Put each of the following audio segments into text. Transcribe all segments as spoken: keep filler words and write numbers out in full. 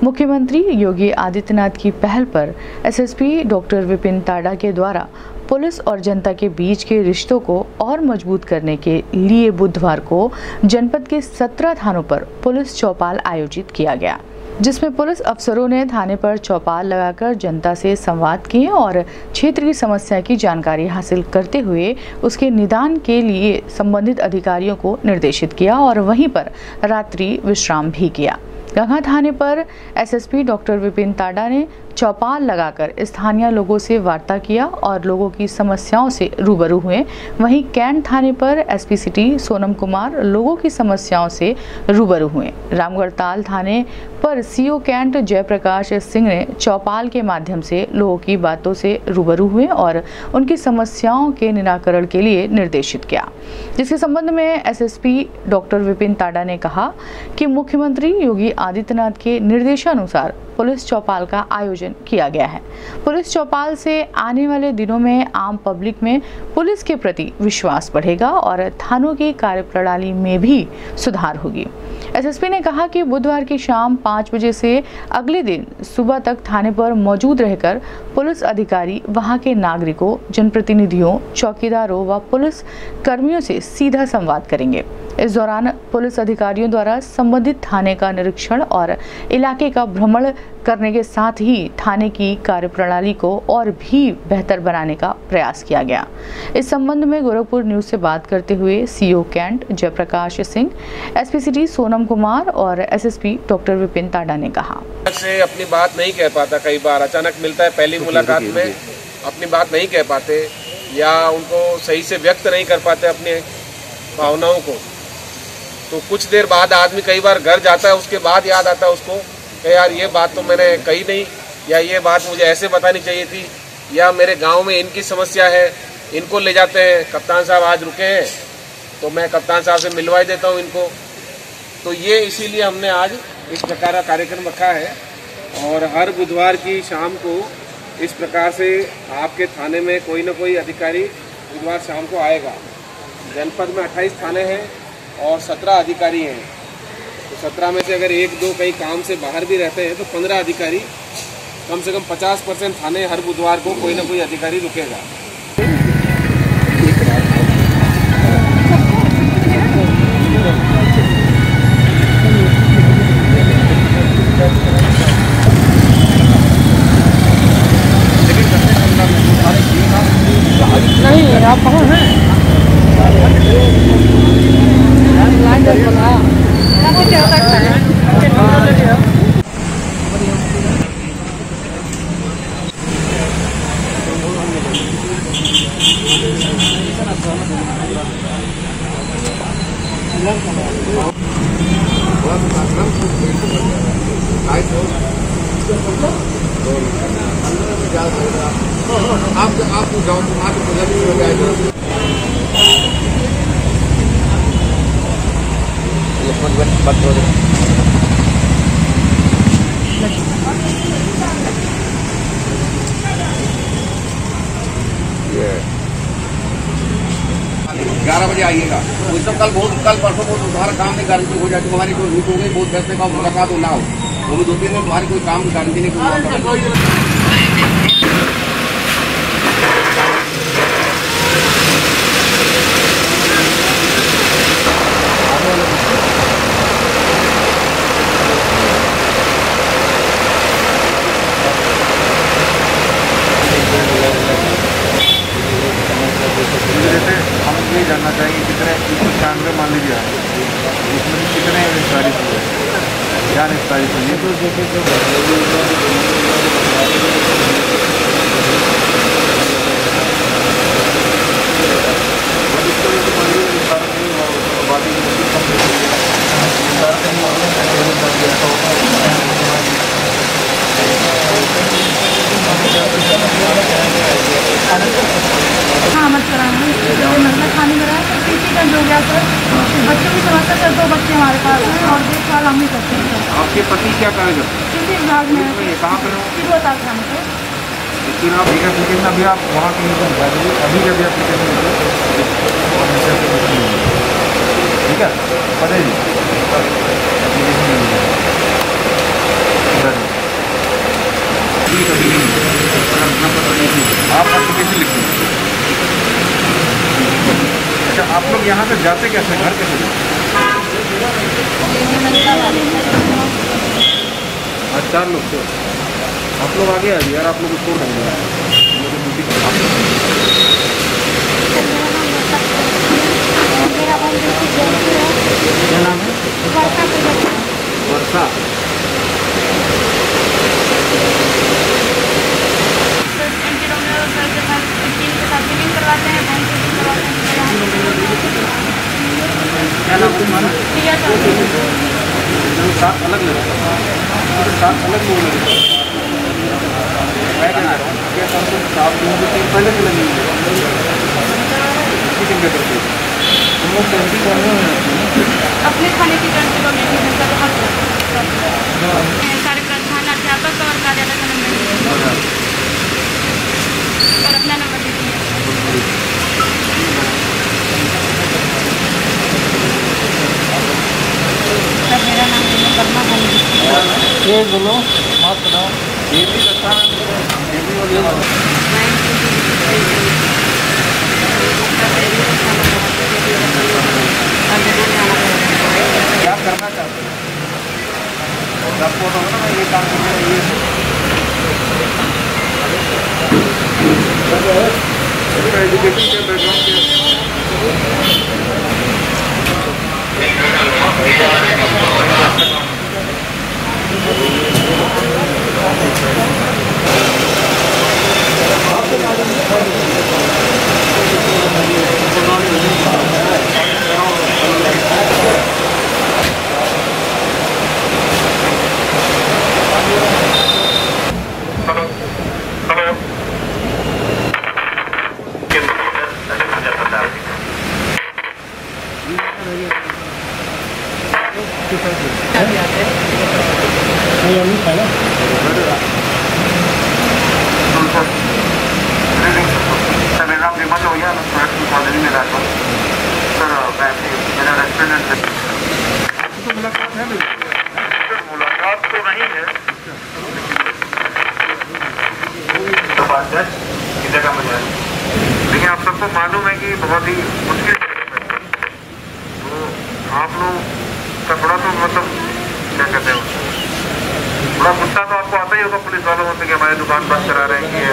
मुख्यमंत्री योगी आदित्यनाथ की पहल पर एसएसपी डॉक्टर विपिन ताड़ा के द्वारा पुलिस और जनता के बीच के रिश्तों को और मजबूत करने के लिए बुधवार को जनपद के सत्रह थानों पर पुलिस चौपाल आयोजित किया गया, जिसमें पुलिस अफसरों ने थाने पर चौपाल लगाकर जनता से संवाद किए और क्षेत्र की समस्या की जानकारी हासिल करते हुए उसके निदान के लिए संबंधित अधिकारियों को निर्देशित किया और वहीं पर रात्रि विश्राम भी किया। गंगा थाने पर एसएसपी डॉक्टर विपिन ताड़ा ने चौपाल लगाकर स्थानीय लोगों से वार्ता किया और लोगों की समस्याओं से रूबरू हुए। वहीं कैंट थाने पर एसपी सिटी सोनम कुमार लोगों की समस्याओं से रूबरू हुए। रामगढ़ताल थाने पर सीओ कैंट जयप्रकाश सिंह ने चौपाल के माध्यम से लोगों की बातों से रूबरू हुए और उनकी समस्याओं के निराकरण के लिए निर्देशित किया, जिसके संबंध में एसएसपी डॉक्टर विपिन ताड़ा ने कहा कि मुख्यमंत्री योगी आदित्यनाथ के निर्देशानुसार पुलिस चौपाल का आयोजन किया गया है। पुलिस चौपाल से आने वाले दिनों में आम पब्लिक में पुलिस के प्रति विश्वास बढ़ेगा और थानों की कार्यप्रणाली में भी सुधार होगी। एसएसपी ने कहा कि बुधवार की शाम पाँच बजे से अगले दिन सुबह तक थाने पर मौजूद रहकर पुलिस अधिकारी वहां के नागरिकों, जनप्रतिनिधियों, चौकीदारों व पुलिस कर्मियों से सीधा संवाद करेंगे। इस दौरान पुलिस अधिकारियों द्वारा संबंधित थाने का निरीक्षण और इलाके का भ्रमण करने के साथ ही थाने की कार्यप्रणाली को और भी बेहतर बनाने का प्रयास किया गया। इस संबंध में गोरखपुर न्यूज से बात करते हुए CO cantt Jaiprakash Singh, SP city Sonam Kumar और एसएसपी डॉक्टर विपिन ताड़ा ने कहा, से अपनी बात नहीं कह पाता, कई बार अचानक मिलता है, पहली मुलाकात में अपनी बात नहीं कह पाते या उनको सही से व्यक्त नहीं कर पाते अपनी भावनाओं को, तो कुछ देर बाद आदमी कई बार घर जाता है, उसके बाद याद आता है उसको कि यार ये बात तो मैंने कही नहीं, या ये बात मुझे ऐसे बतानी चाहिए थी, या मेरे गांव में इनकी समस्या है, इनको ले जाते हैं। कप्तान साहब आज रुके हैं तो मैं कप्तान साहब से मिलवा देता हूँ इनको। तो ये इसीलिए हमने आज इस प्रकार का कार्यक्रम रखा है और हर बुधवार की शाम को इस प्रकार से आपके थाने में कोई ना कोई अधिकारी बुधवार शाम को आएगा। जनपद में अट्ठाईस थाने हैं और सत्रह अधिकारी हैं, तो सत्रह में से अगर एक दो कहीं काम से बाहर भी रहते हैं तो पंद्रह अधिकारी, कम से कम पचास परसेंट थाने हर बुधवार को कोई ना कोई अधिकारी रुकेगा। नहीं, आप कहाँ हैं? आप आप जाओ आप हो जाएगा। ग्यारह बजे आइएगा। वो सब कल बहुत कल परसों बहुत तुम्हारा काम की गारंटी हो जाती, हमारी कोई मीट हो गई, बहुत फैसले का मुलाकात हो ना हो, वो दो तीन में तुम्हारी कोई काम की गारंटी नहीं। हम ये जानना चाहिए कितने छियानवे मान लीजिए उसमें कितने निस्तारित हुए, क्या निस्तारित हुई तो देखे तो हाँ मत कराना, मतलब खाने में रहा है पीछे का हो गया सर, बच्चों की समस्या सर, दो बच्चे हमारे पास हैं और देखभाल हम ही करते हैं सर। आपके पति क्या कार्य करते हैं? किसी विभाग में कहाँ पर हो? तिरुवता थाने पर। लेकिन आप एक एप्लीकेशन अभी आप वहाँ कहीं पर भेज दीजिए, अभी जब एप्लीकेशन ठीक है, पता जी एप्लीकेशन की कभी नहीं है, अपना पता नहीं आप आपको कैसे लिखेंगे? अच्छा, आप लोग यहाँ से जाते कैसे, घर कैसे जाते? आज चार लोग थे, आप लोग आगे आ जाइए यार, आप लोग छोड़ देंगे। क्या नाम है? वर्षा। क्या नाम तुम्हारा? साथ अलग लग रहा है, साथ अलग लोग लग रहे हैं। मैं क्या रहा हूँ क्या काम तो सात लोगों के पहले से लगी हुई करते हम लोग कैंटी करने अपने खाने की गणती को नहीं है, सारे प्रधान अध्यापक और कार्यालय का नंबर और अपना नंबर दीजिए। सर मेरा नाम कर्मा है। ये बोलो मत बताओ, ये भी अच्छा है, ये भी बोलिए। क्या करना चाहते हैं आपको होगा ना, ये काम करना ये एजुकेशन के बैकग्राउंड मुलाकात तो नहीं है, की जगह में जाए, लेकिन आप सबको मालूम है कि बहुत ही मुश्किल तो आप लोग का थोड़ा तो मतलब क्या कहते हैं, थोड़ा गुस्सा तो आपको आता ही होगा पुलिस वालों से कि हमारी दुकान बंद करा रहे हैं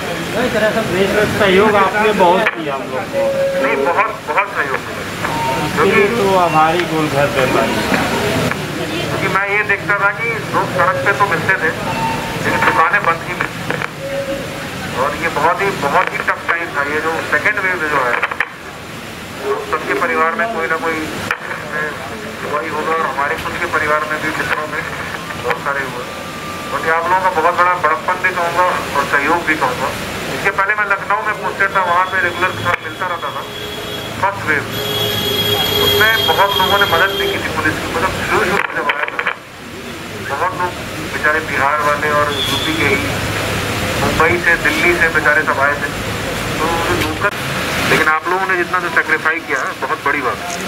कि सहयोग आपने बहुत किया हम लोग को। नहीं, बहुत बहुत सहयोग क्योंकि तो हमारी गोल घर पे क्योंकि मैं ये देखता था कि लोग सड़क पे तो मिलते थे लेकिन दुकानें बंद ही मिलती, और ये बहुत ही बहुत ही टफ टाइम था। ये जो सेकेंड वेव जो है तो सबके परिवार में कोई ना कोई दवाई होगा, और हमारे खुद के परिवार में भी मित्रों में बहुत सारे हुए। तो ये आप लोगों का बहुत बड़ा बड़प्पन भी कहूँगा और सहयोग भी कहूँगा। इसके पहले मैं लखनऊ में पोस्टेड था, वहाँ पे रेगुलर के साथ मिलता रहता था। फर्स्ट वेव उसमें बहुत लोगों ने मदद भी की थी पुलिस की, मतलब शुरू शुरू में जब आया था बहुत लोग बेचारे बिहार वाले और यूपी के ही, मुंबई से दिल्ली से बेचारे सब आए थे, तो लोकल। लेकिन आप लोगों ने जितना जो सेक्रीफाई किया है बहुत बड़ी बात।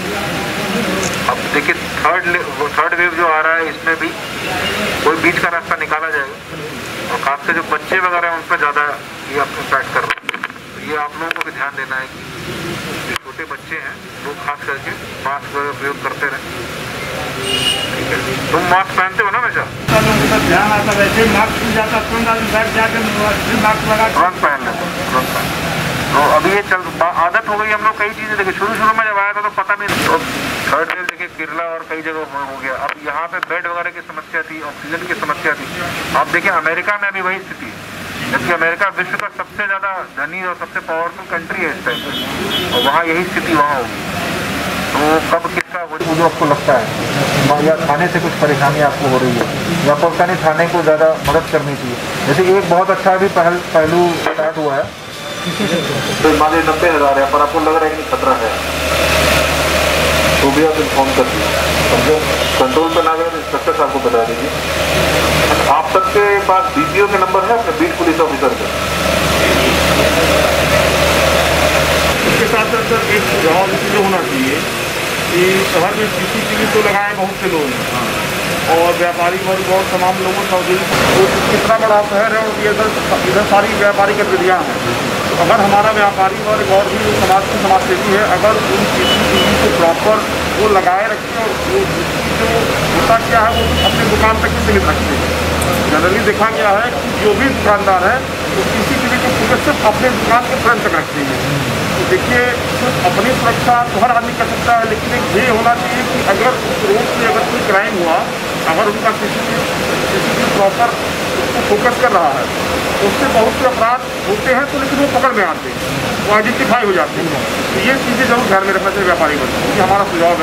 अब देखिए थर्ड थर्ड वेव जो आ रहा है इसमें भी कोई बीच का रास्ता निकाला जाएगा, और खासकर जो बच्चे वगैरह हैं उन पर ज़्यादा ये इम्पैक्ट कर रहा है। तो ये आप लोगों को भी ध्यान देना है कि जो छोटे बच्चे हैं वो खास करके मास्क प्रयोग करते रहें। ठीक है, तुम मास्क पहनते हो ना हमेशा? ध्यान आता वैसे मास्क मिल जाता तुरंत बैठ जाकर मास्क लगा तुरंत पहन लेते तुरंत पहन। तो अभी ये चल आदत हो गई हम लोग कई चीज़ें देखिए, शुरू शुरू में जब आया था तो पता नहीं, तो थर्ड वेव देखिए केरला और कई जगह हो गया। अब यहाँ पे बेड वगैरह की समस्या थी, ऑक्सीजन की समस्या थी। आप देखिए अमेरिका में अभी वही स्थिति है, जबकि अमेरिका विश्व का सबसे ज़्यादा धनी और सबसे पावरफुल कंट्री है इस टाइम पर, और वहाँ यही स्थिति वहाँ होगी। तो कब किसका वो जो आपको लगता है या खाने से कुछ परेशानी आपको हो रही है, या पता नहीं खाने को ज़्यादा मदद करनी चाहिए। जैसे एक बहुत अच्छा भी पहल पहलू स्टार्ट हुआ है, तो मान लीजिए नब्बे हज़ार है पर आपको लग रहा है कि खतरा है, तो भी आप इन्फॉर्म कर दीजिए। समझो कंट्रोल पर ना गए तो इंस्पेक्टर साहब को बता दीजिए। आप सबके पास बीपीओ के नंबर है अपने बीट पुलिस ऑफिसर के? इसके साथ साथ सर एक सुझाव जो होना चाहिए कि शहर में सीसीटीवी तो लगाए बहुत से लोग हैं, और व्यापारी वर्ग और तमाम लोगों का कितना बड़ा शहर है और इधर इधर सारी व्यापारी गतिविधियाँ हैं। अगर हमारा व्यापारी वर्ग और भी समाज की समाजसेवी है, अगर उन सीसीटीवी को प्रॉपर वो लगाए रखें और वो जो होता क्या है वो अपनी दुकान तक ही सीमित रखते हैं। जनरली देखा गया है कि जो भी दुकानदार है वो सीसीटीवी को पूरे सिर्फ अपने दुकान के फ्रंट तक रखते हैं। तो देखिए, सिर्फ अपनी सुरक्षा तो हर आदमी कर सकता है, लेकिन एक ये होना चाहिए कि अगर उस रोड पर अगर कोई क्राइम हुआ, अगर उनका सीसीटीवी सीसीटीवी प्रॉपर उसको फोकस कर रहा है तो उससे बहुत से अपराध होते हैं, तो लेकिन वो पकड़ में आते हैं, वो आइडेंटिफाई हो जाते हैं। तो ये चीज़ें जरूर ध्यान में रखना चाहिए व्यापारी वर्ग को, ये हमारा सुझाव है।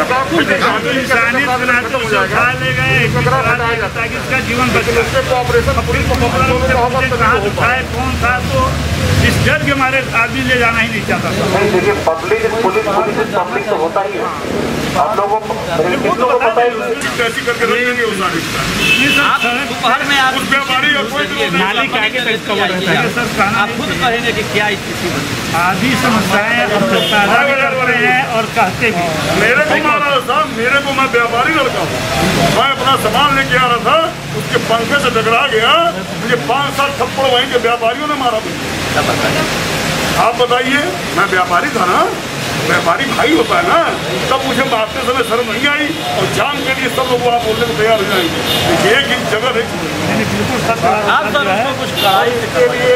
ऑपरेशन पुलिस कौन था तो इस डर के मारे आदमी ले जाना ही नहीं चाहता था। देखिए, पब्लिक पुलिस पुलिस पब्लिक तो होता ही है, आप लोगों को पता ही कैसी करके रखेंगे उस दोपहर में आप उस व्यापारी और कोई नाली के आगे तक कवर रहता है सर। आप खुद कहेंगे कि क्या स्थिति बनी। आधी समस्याएं हम लोग ताजा भी करते हैं और कहते भी। मेरे को मारा साहब, मेरे को, मैं व्यापारी लड़का हूँ, मैं अपना सामान लेके आ रहा था, उसके पंखे से टकरा गया, मुझे पाँच साल थप्पड़ वहीं के व्यापारियों ने मारा। आप बताइए, मैं व्यापारी था ना, व्यापारी भाई होता है ना, तब मुझे मारते समय शर्म नहीं आई और जान के लिए सब लोग वहाँ बोलने को तैयार हो जाएंगे। एक ही जगह है आप सर उसको कुछ कड़ाई के लिए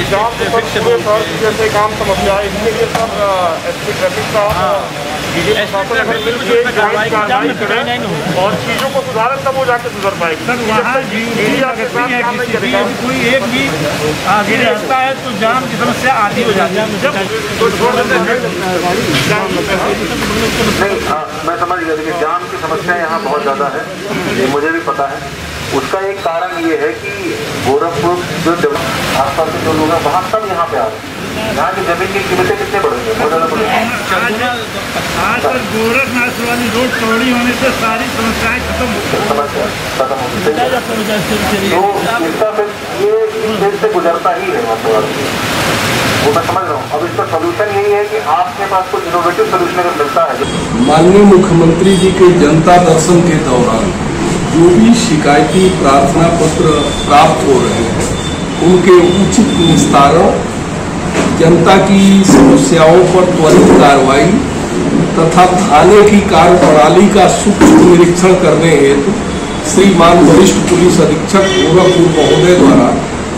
जैसे काम समस्या है, इसके लिए सब एस पी ट्रैफिक का और चीज़ों को सुधारें तब वो जाके सुधर पाएगी। सर वहाँ कोई एक भी आगे रहता है तो जाम की समस्या आधी हो जाती है। मैं समझ गया, देखिए जाम की समस्या यहाँ बहुत ज़्यादा है, ये मुझे भी पता है। उसका एक कारण ये है कि गोरखपुर जो आसपास के जो लोग हैं वहाँ सब यहाँ पे आ रहे हैं। यहाँ की जमीन की कीमतें कितने बढ़ेंगे, बहुत ज़्यादा बढ़ेंगी। आज सर गोरखनाथ वाली रोड चौड़ी होने से सारी समस्याएं खत्म हो समस्या खत्म होती है, तो इसका फिर ये इस देश से गुजरता ही है मतलब, वो मैं समझ रहा हूँ। अब इसका सोल्यूशन यही है कि आपके पास कुछ इनोवेटिव सोल्यूशन अगर मिलता है। माननीय मुख्यमंत्री जी के जनता दर्शन के दौरान जो भी शिकायती प्रार्थना पत्र प्राप्त हो रहे हैं उनके उचित निस्तारण, जनता की समस्याओं पर त्वरित कार्रवाई तथा थाने की कार्यप्रणाली का सूक्ष्म निरीक्षण करने हेतु श्रीमान वरिष्ठ पुलिस अधीक्षक गोरखपुर महोदय द्वारा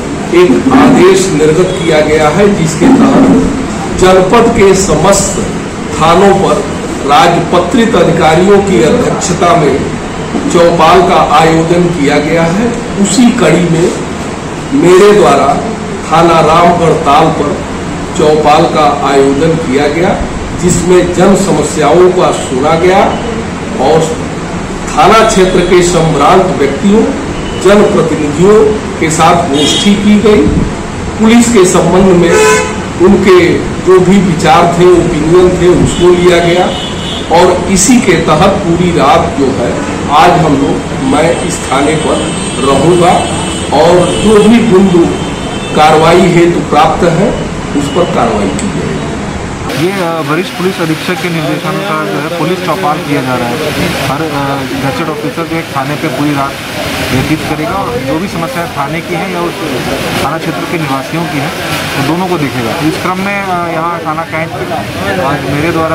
एक आदेश निर्गत किया गया है, जिसके तहत जनपद के समस्त थानों पर राजपत्रित अधिकारियों की अध्यक्षता में चौपाल का आयोजन किया गया है। उसी कड़ी में मेरे द्वारा थाना रामगढ़ ताल पर चौपाल का आयोजन किया गया, जिसमें जन समस्याओं का सुना गया और थाना क्षेत्र के संभ्रांत व्यक्तियों, जनप्रतिनिधियों के साथ गोष्ठी की गई। पुलिस के संबंध में उनके जो भी विचार थे, ओपिनियन थे, उसको लिया गया और इसी के तहत पूरी रात जो है आज हम लोग, मैं इस थाने पर रहूँगा और जो भी बिंदु कार्रवाई हेतु प्राप्त है उस पर कार्रवाई की जाएगी। ये वरिष्ठ पुलिस अधीक्षक के निर्देशानुसार जो है पुलिस चौपाल किया जा रहा है। हर गजेटेड ऑफिसर जो है थाने पे पूरी रात व्यतीत करेगा और जो भी समस्याएं थाने की हैं या उस थाना क्षेत्र के निवासियों की हैं तो दोनों को देखेगा। इस क्रम में यहाँ थाना कैंट आज मेरे द्वारा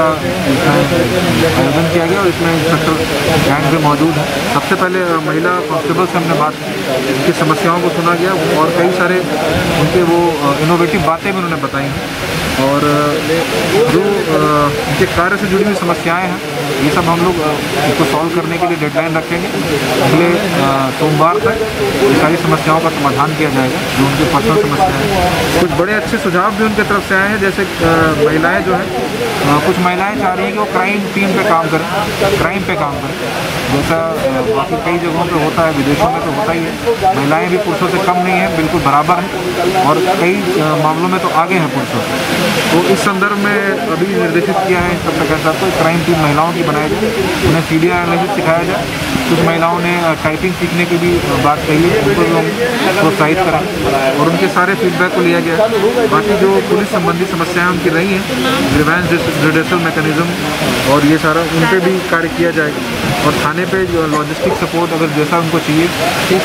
आयोजन किया गया और इसमें इंस्पेक्टर कैंट भी मौजूद है। सबसे पहले महिला कांस्टेबल से हमने बात की, उनकी समस्याओं को सुना गया और कई सारे उनके वो इनोवेटिव बातें भी उन्होंने बताई हैं और जो उनके कार्य से जुड़ी हुई समस्याएं हैं ये सब हम लोग इसको सॉल्व करने के लिए डेडलाइन रखेंगे। अगले सोमवार तक ये सारी समस्याओं का समाधान किया जाएगा जो उनकी पर्सनल समस्याएं हैं। कुछ बड़े अच्छे सुझाव भी उनके तरफ से आए हैं, जैसे महिलाएं जो है कुछ महिलाएं चाह रही हैं कि वो क्राइम टीम पे काम करें, क्राइम पे काम करें, जैसा बाकी कई जगहों पे होता है, विदेशों में तो होता ही है। महिलाएं भी पुरुषों से कम नहीं है, बिल्कुल बराबर हैं और कई मामलों में तो आगे हैं पुरुषों से। तो इस संदर्भ में अभी निर्देशित किया है इंस्पेक्टर कैंट साहब को क्राइम टीम महिलाओं की बनाई जाए, उन्हें सी डी आर एनालिसिस सिखाया जाए। कुछ महिलाओं ने टाइपिंग सीखने की भी बात कही है, उनको भी हम प्रोत्साहित करें और उनके सारे फीडबैक को लिया गया। बाकी जो पुलिस संबंधी समस्याएं उनकी रही हैं, ग्रीवेंस रिड्रेसल मैकेनिज्म और ये सारा उन पर भी कार्य किया जाएगा। और थाने पे जो लॉजिस्टिक सपोर्ट अगर जैसा उनको चाहिए,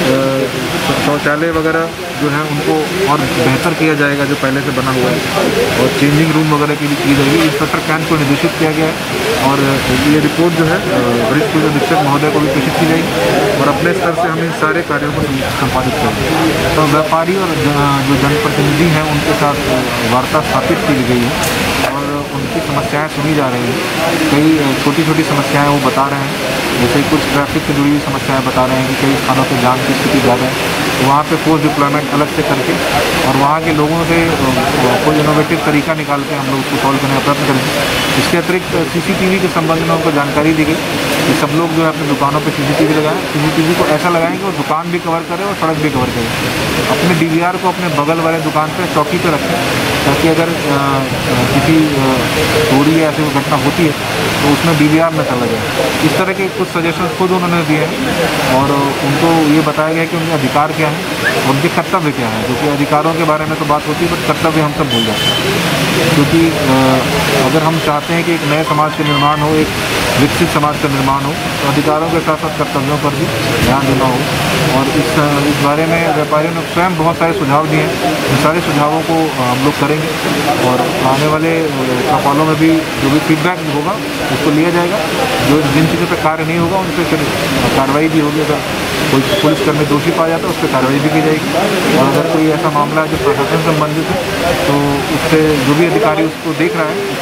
शौचालय वगैरह जो है उनको और बेहतर किया जाएगा जो पहले से बना हुआ है, और चेंजिंग रूम वगैरह की भी की जाएगी। इंस्पेक्टर कैंट को निर्देशित किया गया है और ये रिपोर्ट जो है वरिष्ठ पुलिस अधीक्षक महोदय को भी प्रेषित की जाएगी और अपने स्तर से हम इन सारे कार्यों को संपादित करेंगे। तो व्यापारी और जो जनप्रतिनिधि हैं उनके साथ वार्ता स्थापित की गई है और उनकी समस्याएं सुनी जा रही हैं। कई छोटी छोटी समस्याएं वो बता रहे हैं, जैसे कुछ ट्रैफिक से जुड़ी हुई समस्याएं बता रहे हैं कि कई स्थानों पे जाम की स्थिति ज़्यादा है, तो वहाँ पे फोर्स डिप्लॉयमेंट अलग से करके और वहाँ के लोगों से कोई इनोवेटिव तरीका निकाल के हम लोग उसको सॉल्व करने का प्रयत्न करेंगे। इसके अतिरिक्त सीसीटीवी के संबंध में उनको जानकारी दी गई कि सब लोग जो है अपनी दुकानों पे सीसीटीवी लगाएं। सीसीटीवी को ऐसा लगाएं कि वो दुकान भी कवर करे और सड़क भी कवर करे। अपने डीवीआर को अपने बगल वाले दुकान पे चौकी पे रखें, ताकि अगर आ, किसी चोरी या ऐसी घटना होती है तो उसमें डीवीआर न चला जाए। इस तरह के कुछ सजेशन खुद उन्होंने दिए हैं और उनको ये बताया गया कि उनके अधिकार क्या हैं और उनके कर्तव्य क्या हैं, क्योंकि अधिकारों के बारे में तो बात होती है बट कर्तव्य हम सब भूल जाते हैं। क्योंकि अगर हम चाहते हैं कि एक नए समाज का निर्माण हो, एक विकसित समाज का निर्माण हो, तो अधिकारों के साथ साथ कर्तव्यों पर भी ध्यान देना हो। और इस इस बारे में व्यापारियों ने स्वयं बहुत सारे सुझाव दिए हैं। इन सारे सुझावों को हम लोग करेंगे और आने वाले चौपालों में भी जो भी फीडबैक होगा उसको लिया जाएगा। जो जिन चीज़ों पर कार्य नहीं होगा उन पर फिर कार्रवाई भी होगी। अगर कोई पुलिसकर्मी दोषी पाया जाता है उस पर कार्रवाई भी की जाएगी और अगर कोई ऐसा मामला जो प्रशासन संबंधित है तो उससे जो भी अधिकारी उसको देख रहा है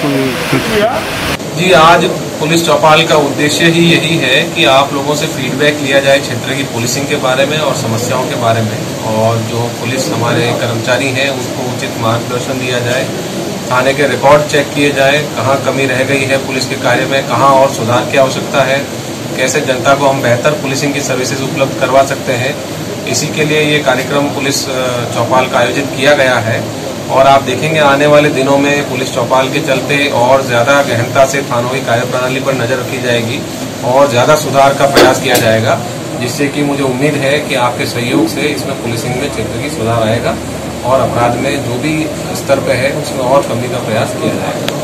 उसको जी, आज पुलिस चौपाल का उद्देश्य ही यही है कि आप लोगों से फीडबैक लिया जाए क्षेत्र की पुलिसिंग के बारे में और समस्याओं के बारे में, और जो पुलिस हमारे कर्मचारी हैं उनको उचित मार्गदर्शन दिया जाए। थाने के रिकॉर्ड चेक किए जाए, कहाँ कमी रह गई है पुलिस के कार्य में, कहाँ और सुधार की आवश्यकता है, कैसे जनता को हम बेहतर पुलिसिंग की सर्विसेज उपलब्ध करवा सकते हैं। इसी के लिए ये कार्यक्रम पुलिस चौपाल का आयोजित किया गया है और आप देखेंगे आने वाले दिनों में पुलिस चौपाल के चलते और ज़्यादा गहनता से थानों की कार्यप्रणाली पर नज़र रखी जाएगी और ज़्यादा सुधार का प्रयास किया जाएगा, जिससे कि मुझे उम्मीद है कि आपके सहयोग से इसमें पुलिसिंग में क्षेत्र की सुधार आएगा और अपराध में जो भी स्तर पर है उसमें और कमी का प्रयास किया जाएगा।